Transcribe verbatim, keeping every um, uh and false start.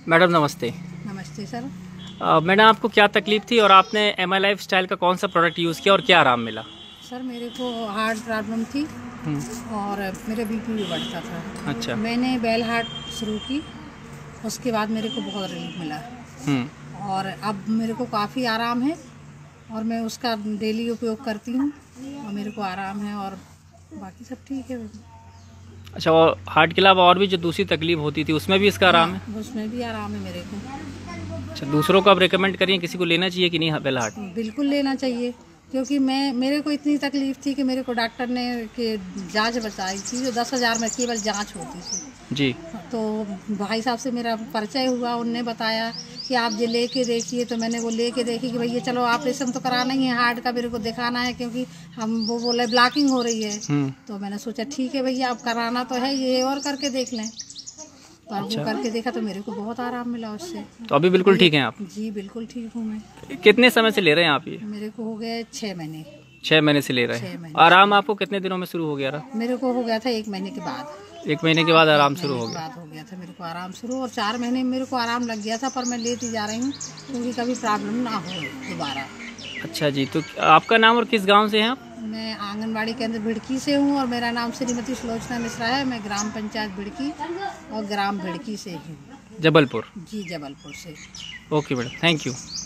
Madam नमस्ते। नमस्ते sir. अ, madam आपको क्या तकलीफ थी और आपने एम आई लाइफ स्टाइल का कौन सा प्रोडक्ट यूज़ किया और क्या आराम मिला? सर मेरे को हार्ट प्रॉब्लम थी और मेरे बीपी भी बढ़ता था। अच्छा। मैंने बेल हार्ट शुरू की, उसके बाद मेरे को बहुत रिलीफ मिला और अब मेरे को काफ़ी आराम है और मैं उसका डेली उपयोग करती हूँ और मेरे को आराम है और बाकी सब ठीक है। अच्छा, और हार्ट के अलावा और भी जो दूसरी तकलीफ होती थी उसमें भी इसका आराम है? हाँ, उसमें भी आराम है मेरे को। अच्छा, दूसरों को आप रिकमेंड करिए, किसी को लेना चाहिए कि नहीं बेल हार्ट? बिल्कुल लेना चाहिए, क्योंकि मैं मेरे को इतनी तकलीफ थी कि मेरे को डॉक्टर ने कि जांच बताई थी जो दस हज़ार में केवल जांच होती थी जी। तो भाई साहब से मेरा परिचय हुआ, उनने बताया कि आप ये लेके देखिए, तो मैंने वो लेके देखी कि भैया चलो ऑपरेशन तो कराना ही है, हार्ट का मेरे को दिखाना है क्योंकि हम वो बोले ब्लॉकिंग हो रही है। तो मैंने सोचा ठीक है भैया अब कराना तो है, ये और करके देख लें। पर अच्छा। वो करके देखा तो मेरे को बहुत आराम मिला उससे। तो अभी बिल्कुल ठीक हैं आप? जी बिल्कुल ठीक हूँ मैं। कितने समय से ले रहे हैं आप ये? मेरे को हो गए छः महीने। छः महीने से ले रहे हैं। आराम आपको कितने दिनों में शुरू हो गया था? मेरे को हो गया था एक महीने के बाद। एक महीने के बाद आराम शुरू हो गया? हो गया था मेरे को आराम शुरू, और चार महीने में मेरे को आराम लग गया था, पर मैं लेती जा रही हूँ क्योंकि कभी प्रॉब्लम ना हो दोबारा। अच्छा जी, तो आपका नाम और किस गांव से हैं आप? मैं आंगनबाड़ी केंद्र भिड़की से हूँ और मेरा नाम श्रीमती सुलोचना मिश्रा है। मैं ग्राम पंचायत भिड़की और ग्राम भिड़की से हूँ। जबलपुर? जी जबलपुर से। Okay madam, thank you.